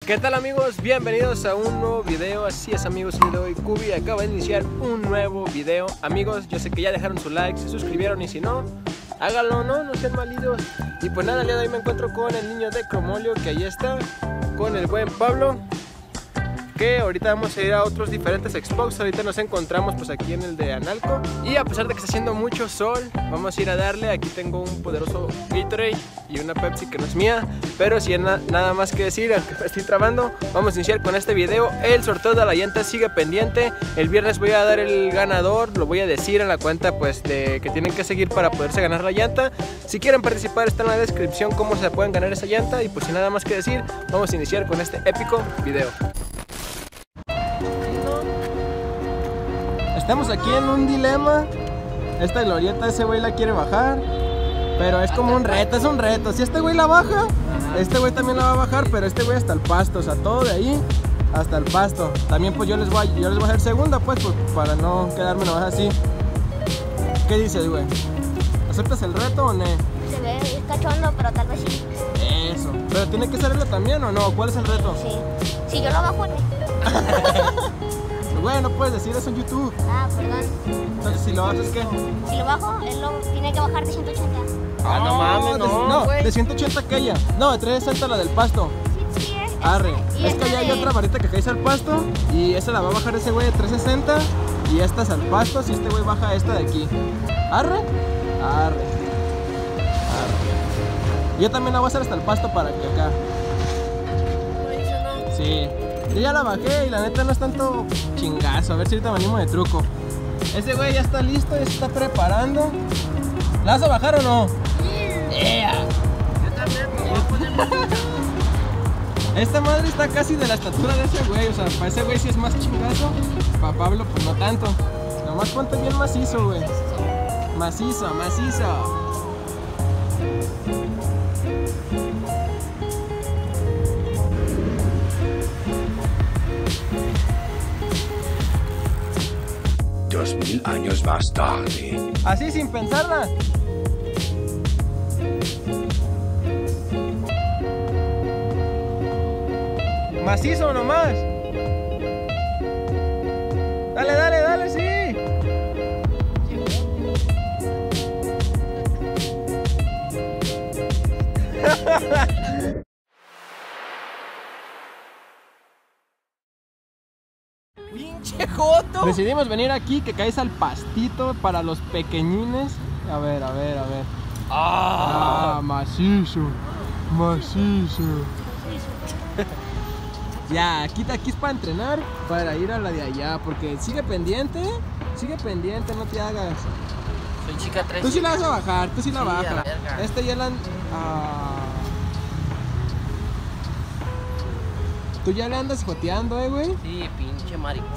¿Qué tal amigos? Bienvenidos a un nuevo video. Así es amigos, el día de hoy Cubi acaba de iniciar un nuevo video. Amigos, yo sé que ya dejaron su like, se suscribieron y si no, háganlo, no sean malidos. Y pues nada, el día de hoy me encuentro con el niño de Cromolio, que ahí está, con el buen Pablo, que ahorita vamos a ir a otros diferentes expos. Ahorita nos encontramos pues aquí en el de Analco. Y a pesar de que está haciendo mucho sol, vamos a ir a darle. Aquí tengo un poderoso Gatorade y una Pepsi que no es mía, pero si nada más que decir, aunque me estoy trabando, vamos a iniciar con este video. El sorteo de la llanta sigue pendiente. El viernes voy a dar el ganador, lo voy a decir en la cuenta pues de que tienen que seguir para poderse ganar la llanta. Si quieren participar está en la descripción cómo se pueden ganar esa llanta. Y pues sin nada más que decir, vamos a iniciar con este épico video. Estamos aquí en un dilema. Esta glorieta, ese güey la quiere bajar, pero es como un reto, es un reto. Si este güey la baja, este güey también la va a bajar, pero este güey hasta el pasto, o sea, todo de ahí hasta el pasto. También pues yo les voy a hacer segunda, pues para no quedarme nomás así. ¿Qué dices, güey? ¿Aceptas el reto o no? Se ve cachondo, pero tal vez sí. Eso, pero tiene que serlo también o no. ¿Cuál es el reto? Sí, si yo lo bajo, ¿no? Güey, no puedes decir eso en YouTube. Ah, perdón. Entonces, si lo haces, ¿qué? Si lo bajo, él lo tiene que bajar de 180. Ah, no mames, no, de 180 aquella. No, de 360 la del pasto. Sí, Arre, es que allá hay otra varita que cae al pasto y esa la va a bajar ese güey de 360 y esta es al pasto si este güey baja esta de aquí. Arre, arre, arre. Yo también la voy a hacer hasta el pasto para que acá. Sí. Yo ya la bajé y la neta no es tanto chingazo. A ver si ahorita me animo de truco. Ese güey ya está listo, ya se está preparando. ¿La vas a bajar o no? Yeah. Yo también me voy a poner música. Esta madre está casi de la estatura de ese güey. O sea, para ese güey sí es más chingazo. Para Pablo pues no tanto. Nomás ponte bien macizo, güey. Macizo, macizo. Mil años más tarde. Así sin pensarla. Macizo nomás. Dale, dale, dale, sí. ¡Pinche joto! Decidimos venir aquí que caes al pastito para los pequeñines. A ver, a ver, a ver. ¡Ah! Macizo, macizo. Ya, aquí es para entrenar, para ir a la de allá, porque sigue pendiente, no te hagas. Soy chica 3. Tú sí la vas a bajar, tú sí la bajas. Este ya la... ¿Tú ya le andas joteando, güey? Sí, pinche maricón.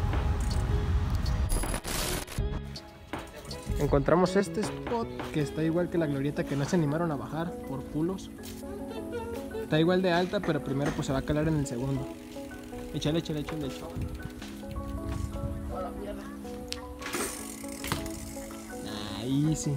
Encontramos este spot que está igual que la glorieta que no se animaron a bajar por culos. Está igual de alta, pero primero pues se va a calar en el segundo. Échale, échale, échale, échale. Ahí sí.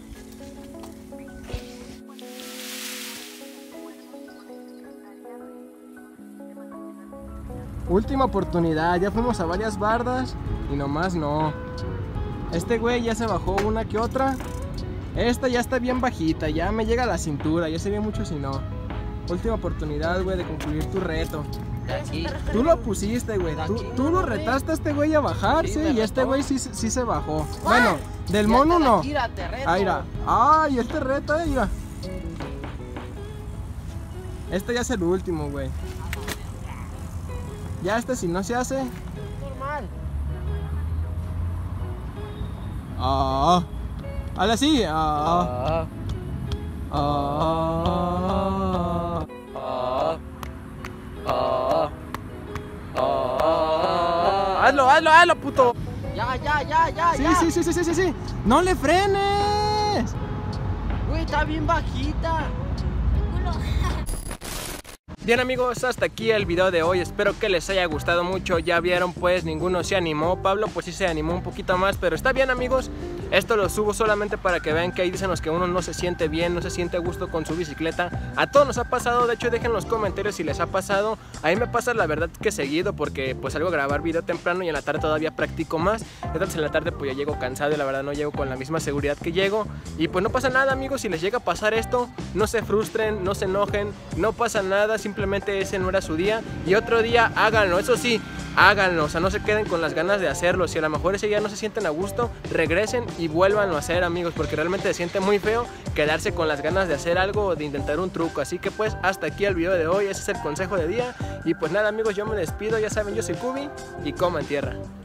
Última oportunidad, ya fuimos a varias bardas y nomás no. Este güey ya se bajó una que otra. Esta ya está bien bajita, ya me llega a la cintura, ya sería mucho si no. Última oportunidad, güey, de concluir tu reto. Tú lo pusiste, güey. Tú lo retaste a este güey a bajarse y este güey sí se bajó. Bueno, del mono no. Ahí va. Ay, este reto, mira. Este ya es el último, güey. Ya este si no se hace. Normal. Hazle así. Hazlo, puto. Ya. Sí. No le frenes. Güey, está bien bajita. Bien amigos, hasta aquí el video de hoy, espero que les haya gustado mucho. Ya vieron pues, ninguno se animó. Pablo pues sí se animó un poquito más, pero está bien amigos. Esto lo subo solamente para que vean que ahí dicen los que uno no se siente bien, no se siente a gusto con su bicicleta. A todos nos ha pasado, de hecho dejen en los comentarios si les ha pasado. A mí me pasa la verdad que seguido, porque pues salgo a grabar video temprano y en la tarde todavía practico más. Entonces en la tarde pues ya llego cansado y la verdad no llego con la misma seguridad que llego. Y pues no pasa nada, amigos, si les llega a pasar esto, no se frustren, no se enojen, no pasa nada, simplemente ese no era su día. Y otro día háganlo, eso sí, háganlo, o sea, no se queden con las ganas de hacerlo. Si a lo mejor ese día no se sienten a gusto, regresen y vuélvanlo a hacer, amigos, porque realmente se siente muy feo quedarse con las ganas de hacer algo o de intentar un truco. Así que pues hasta aquí el video de hoy, ese es el consejo de día. Y pues nada, amigos, yo me despido, ya saben, yo soy Kubi y coman tierra.